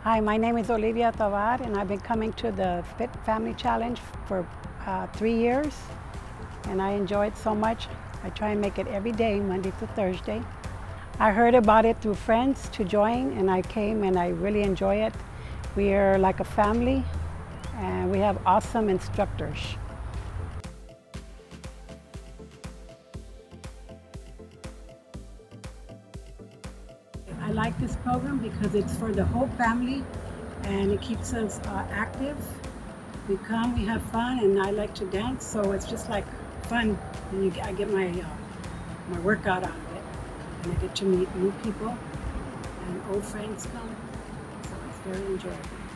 Hi, my name is Olivia Tolvar, and I've been coming to the Fit Family Challenge for 3 years, and I enjoy it so much. I try and make it every day, Monday to Thursday. I heard about it through friends to join, and I came and I really enjoy it. We are like a family, and we have awesome instructors. I like this program because it's for the whole family and it keeps us active. We come, we have fun, and I like to dance, so it's just like fun. And I get my workout out of it, and I get to meet new people, and old friends come, so it's very enjoyable.